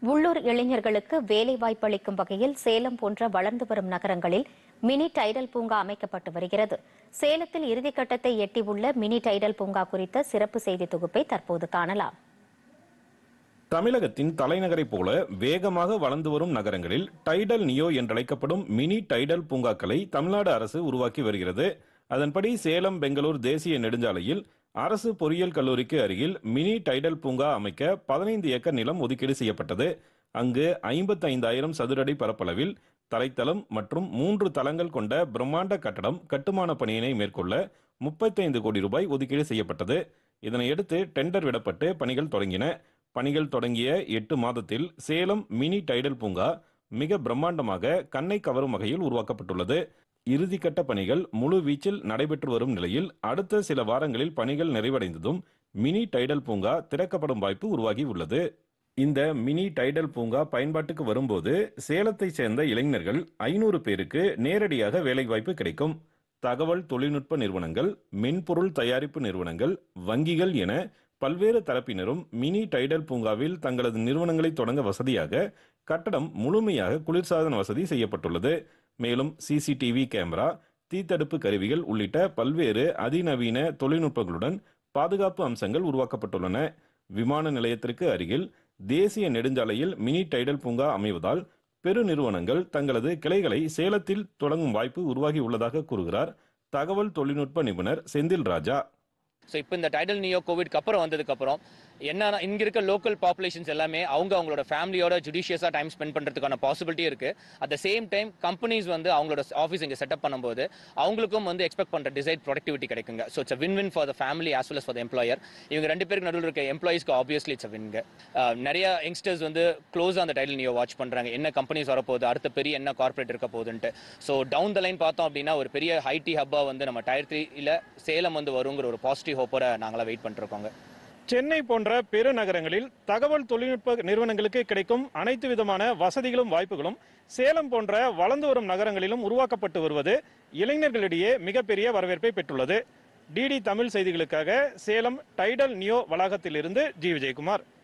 உள்ளூர் இளைஞர்களுக்கு வேலைவாய்ப்பு அளிக்கும் வகையில் சேலம் போன்ற வளர்ந்து வரும் நகரங்களில் மினி டைடல் பூங்கா அமைக்கப்பட்டு வருகிறது. சேலத்தில் இறுதிக்கட்டத்தை எட்டியுள்ள மினி டைடல் பூங்கா குறித்த சிறப்பு செய்தி தொகுப்பை தற்போது காணலாம். தமிழகத்தின் தலைநகரை போல வேகமாக வளர்ந்து வரும் நகரங்களில் டைடல் நியோ என்றழைக்கப்படும் மினி டைடல் பூங்காக்களை தமிழ்நாடு அரசு உருவாக்கி வருகிறது. அதன்படி சேலம் பெங்களூர் தேசிய நெடுஞ்சாலையில் அரசு பொறியியல் கல்லூரிக்கு அருகில் மினி டைடல் பூங்கா அமைக்க 15 ஏக்கர் நிலம் ஒதுக்கீடு செய்யப்பட்டது. அங்கு 55,000 சதுரடி பரப்பளவில் தரைத்தளம் மற்றும் 3 தளங்கள் கொண்ட பிரம்மாண்ட கட்டடம் கட்டுமான பணியினை மேற்கொள்ள 35 கோடி ரூபாய் ஒதுக்கீடு செய்யப்பட்டது. இதனையடுத்து டெண்டர் விடப்பட்டு பணிகள் தொடங்கின. பணிகள் தொடங்கிய 8 மாதத்தில் சேலம் மினி டைடல் பூங்கா மிக பிரம்மாண்டமாக கண்ணை கவரும் வகையில் உருவாக்கப்பட்டுள்ளது. இறுதிக்கட்ட பணிகள் முழு வீச்சில் நடைபெற்று வரும் நிலையில் அடுத்த சில வாரங்களில் பணிகள் நிறைவடைந்ததும் மினி டைடல் பூங்கா திறக்கப்படும் வாய்ப்பு உருவாகி உள்ளது. இந்த மினி டைடல் பூங்கா பயன்பாட்டுக்கு வரும்போது சேலத்தை சேர்ந்த இளைஞர்கள் 500 பேருக்கு நேரடியாக வேலைவாய்ப்பு கிடைக்கும். தகவல் தொழில்நுட்ப நிறுவனங்கள், மென்பொருள் தயாரிப்பு நிறுவனங்கள், வங்கிகள் என பல்வேறு தரப்பினரும் மினி டைடல் பூங்காவில் தங்களது நிறுவனங்களை தொடங்க வசதியாக கட்டடம் முழுமையாக குளிர்சாதன வசதி செய்யப்பட்டுள்ளது. மேலும் சிசிடிவி கேமரா, தீத்தடுப்பு கருவிகள் உள்ளிட்ட பல்வேறு அதிநவீன தொழில்நுட்பங்களுடன் பாதுகாப்பு அம்சங்கள் உருவாக்கப்பட்டுள்ளன. விமான நிலையத்திற்கு அருகில் தேசிய நெடுஞ்சாலையில் மினி டைடல் பூங்கா அமைவதால் பெருநிறுவனங்கள் தங்களது கிளைகளை சேலத்தில் தொடங்கும் வாய்ப்பு உருவாகி உள்ளதாக கூறுகிறார் தகவல் தொழில்நுட்ப நிபுணர் செந்தில் ராஜா. ஸோ இப்போ இந்த டைடல் நியோ கோவிட்க்கு அப்புறம் வந்ததுக்கப்புறம் என்னன்னா இங்கே இருக்க லோக்கல் பாப்புலேஷன்ஸ் எல்லாமே அவங்களோட ஃபேமிலியோட ஜுடிஷியஸாக டைம் ஸ்பெண்ட் பண்ணுறதுக்கான பாசிபிலிட்டி இருக்குது. At the same time companies அவங்களோட ஆஃபீஸ் இங்கே செட்டப் பண்ணும்போது அவங்களுக்கும் எக்ஸ்பெக்ட் பண்ணுற டிசைட் ப்ரொடக்டிவிட்டி கிடைக்குங்க. So it's win win for the family as well as for the employer. இவங்க 2 பேருக்கு நடுவில் இருக்க எம்ப்ளாயிஸ்க்கு ஆப்வியஸ்லி இட்ஸ் வின்ங்க. நிறைய யங்ஸ்டர்ஸ் க்ளோஸாக அந்த டைடல் நியோ வாட்ச் பண்ணுறாங்க. என்ன கம்பெனிஸ் வரப்போகுது, அடுத்த பெரிய என்ன கார்பரேட் இருக்க போகுதுன்ட்டு. ஸோ டவுன் த லைன் பார்த்தோம் அப்படின்னா ஒரு பெரிய ஐடி ஹப்பாக நம்ம Tier 3 சேலம் வருங்கிற ஒரு பாசிட்டிவ் ஹோப்போட நாங்களாம் வெயிட் பண்ணிருக்கோங்க. சென்னை போன்ற பெருநகரங்களில் தகவல் தொழில்நுட்ப நிறுவனங்களுக்கு கிடைக்கும் அனைத்து விதமான வசதிகளும் வாய்ப்புகளும் சேலம் போன்ற வளர்ந்து வரும் நகரங்களிலும் உருவாக்கப்பட்டு வருவது இளைஞர்களிடையே மிகப்பெரிய வரவேற்பை பெற்றுள்ளது. டிடி தமிழ் செய்திகளுக்காக சேலம் டைடல் நியோ வளாகத்திலிருந்து ஜி. விஜயகுமார்.